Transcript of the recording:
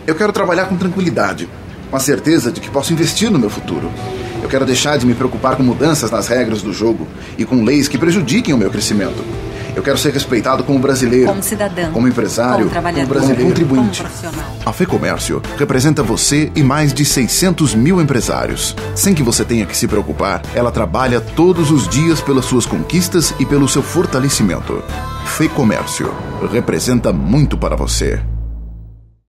Eu quero trabalhar com tranquilidade, com a certeza de que posso investir no meu futuro. Eu quero deixar de me preocupar com mudanças nas regras do jogo e com leis que prejudiquem o meu crescimento. Eu quero ser respeitado como brasileiro, como cidadão, como empresário, como trabalhador, como contribuinte. como profissional. A FEComércio representa você e mais de 600 mil empresários. Sem que você tenha que se preocupar, ela trabalha todos os dias pelas suas conquistas e pelo seu fortalecimento. FEComércio representa muito para você.